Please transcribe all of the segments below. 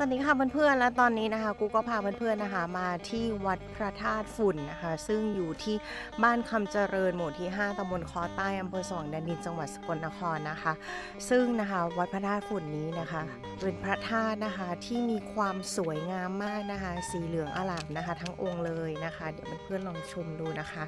วัสดีค่ะเพื่อนๆและตอนนี้นะคะกูก็พาเพื่อนๆนะคะมาที่วัดพระธาตุฝุ่นนะคะซึ่งอยู่ที่บ้านคำเจริญหมู่ที่5ตำบลคอใต้อำเภอสว่างแดนดินจังหวัดสกลนครนะคะซึ่งนะคะวัดพระธาตุฝุ่นนี้นะคะเป็นพระธาตุนะคะที่มีความสวยงามมากนะคะสีเหลืองอร่ามนะคะทั้งองค์เลยนะคะเดี๋ยวเพื่อนๆลองชมดูนะคะ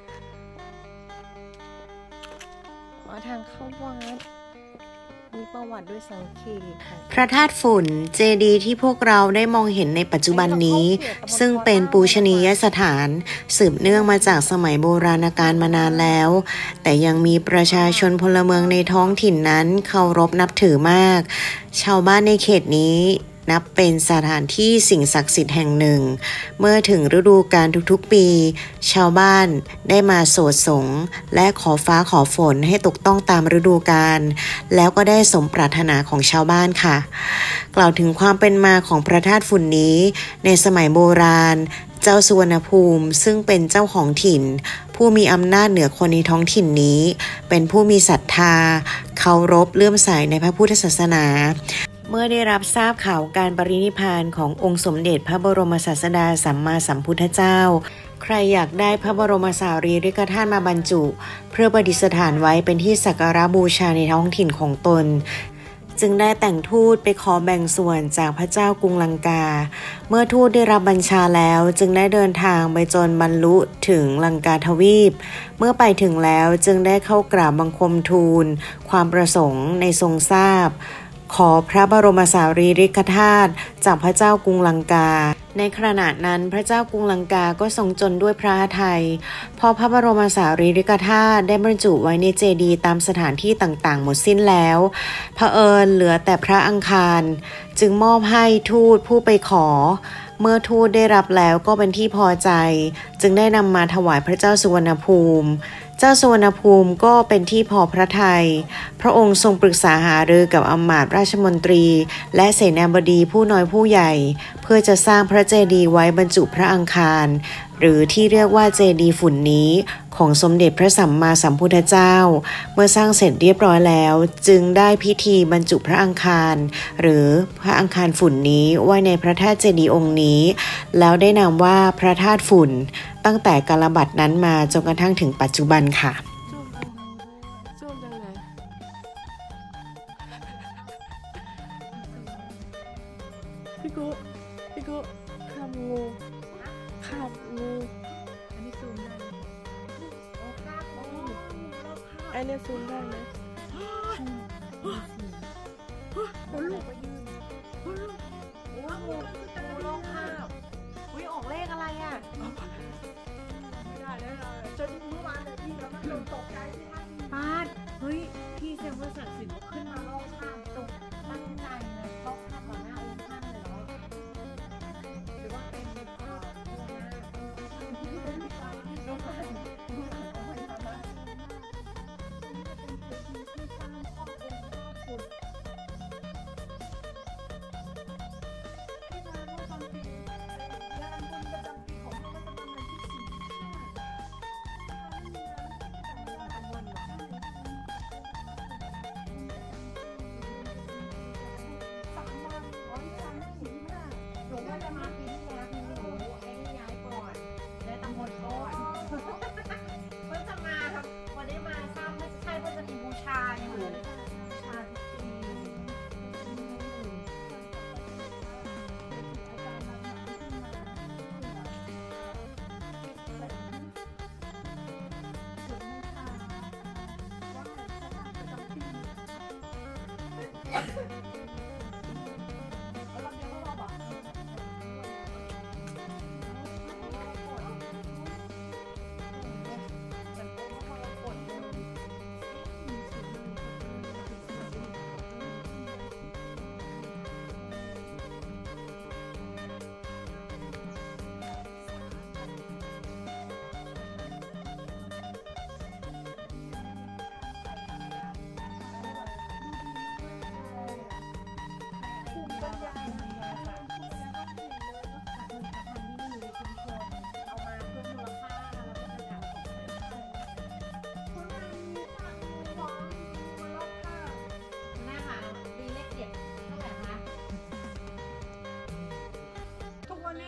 ทางเข้าวัดมีประวัติด้วยสังเขปพระธาตุฝุ่นเจดีย์ที่พวกเราได้มองเห็นในปัจจุบันนี้ซึ่งเป็นปูชนียสถานสืบเนื่องมาจากสมัยโบราณกาลมานานแล้วแต่ยังมีประชาชนพลเมืองในท้องถิ่นนั้นเคารพนับถือมากชาวบ้านในเขตนี้นับเป็นสถานที่สิ่งศักดิ์สิทธิ์แห่งหนึ่งเมื่อถึงฤดูกาลทุกๆปีชาวบ้านได้มาโสดสงและขอฟ้าขอฝนให้ตกต้องตามฤดูกาลแล้วก็ได้สมปรารถนาของชาวบ้านค่ะกล่าวถึงความเป็นมาของพระธาตุฝุ่นนี้ในสมัยโบราณเจ้าสุวรรณภูมิซึ่งเป็นเจ้าของถิ่นผู้มีอำนาจเหนือคนในท้องถิ่นนี้เป็นผู้มีศรัทธาเคารพเลื่อมใสในพระพุทธศาสนาเมื่อได้รับทราบข่าวการปรินิพพานขององค์สมเด็จพระบรมศาสดาสัมมาสัมพุทธเจ้าใครอยากได้พระบรมสารีริกธาตุมาบรรจุเพื่อประดิษฐานไว้เป็นที่สักการะบูชาในท้องถิ่นของตนจึงได้แต่งทูตไปขอแบ่งส่วนจากพระเจ้ากรุงลังกาเมื่อทูตได้รับบัญชาแล้วจึงได้เดินทางไปจนบรรลุถึงลังกาทวีปเมื่อไปถึงแล้วจึงได้เข้ากราบบังคมทูลความประสงค์ในทรงทราบขอพระบรมสารีริกธาตุจากพระเจ้ากรุงลังกาในขณะนั้นพระเจ้ากรุงลังกาก็ทรงจนด้วยพระทัยพอพระบรมสารีริกธาตุได้บรรจุไว้ในเจดีย์ตามสถานที่ต่างๆหมดสิ้นแล้วเผอิญเหลือแต่พระอังคารจึงมอบให้ทูตผู้ไปขอเมื่อทูตได้รับแล้วก็เป็นที่พอใจจึงได้นำมาถวายพระเจ้าสุวรรณภูมิเจ้าสุวรรณภูมิก็เป็นที่พอพระทัยพระองค์ทรงปรึกษาหารือกับอมาตย์ราชมนตรีและเสนาบดีผู้น้อยผู้ใหญ่เพื่อจะสร้างพระเจดีย์ไว้บรรจุพระอังคารหรือที่เรียกว่าเจดีย์ฝุ่นนี้ของสมเด็จพระสัมมาสัมพุทธเจ้าเมื่อสร้างเสร็จเรียบร้อยแล้วจึงได้พิธีบรรจุพระอังคารหรือพระอังคารฝุ่นนี้ไว้ในพระธาตุเจดีย์องค์นี้แล้วได้นามว่าพระธาตุฝุ่นตั้งแต่กาลบัดนั้นมาจนกระทั่งถึงปัจจุบันค่ะพี่กุข้ามงูอันนี้ซูมได้อันนี้ซูมได้ไหมลองภาพออกเลขอะไรอ่ะไม่ได้แล้วจนเมื่อวานเลยพี่แล้วมันโดนตกใจที่ท่านปาดเฮ้ยพี่เซมว่าศักดิ์สิทธิ์ขึ้นมาลองภาพตรงตั้งใจเลยลองภาพต่อหน้าองค์ท่านเลยเหรอหรือว่าเป็น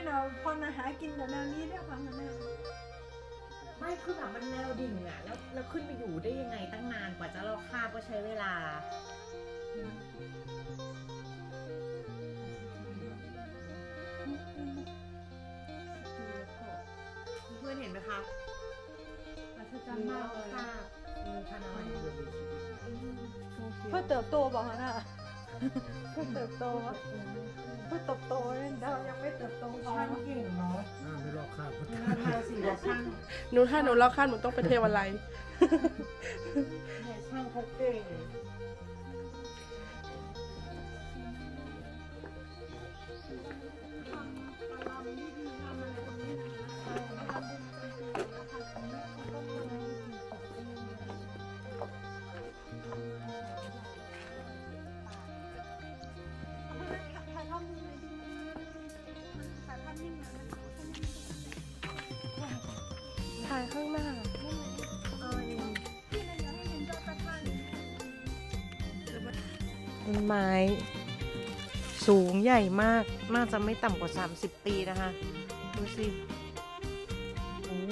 เราพอมาหากินกับแนวนี้ด้วยความนั้นไม่คือแบบมันแนวดิ่งอะแล้วขึ้นไปอยู่ได้ยังไงตั้งนานกว่าจะลอกคราบก็ใช้เวลาเพื่อนเห็นไหมคะอัศจรรย์มากเลยงูพันอะไรเพื่อเติบโตบอกนะเพื่อเติบโตเพื่อเติบโตเรายังไม่เติบโตพอช่างเก่งเนาะไม่ลอกคราบทาสีแล้วช่างถ้าหนูลอกคราบหนูต้องไปเทวาลัยเนี่ยช่างเขาเก่งถ่ายข้างหน้าต้นไม้สูงใหญ่มากน่าจะไม่ต่ำกว่า30 ปีนะคะดูสิโอ้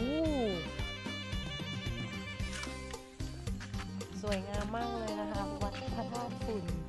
สวยงามมากเลยนะคะวัดพระธาตุฝุ่น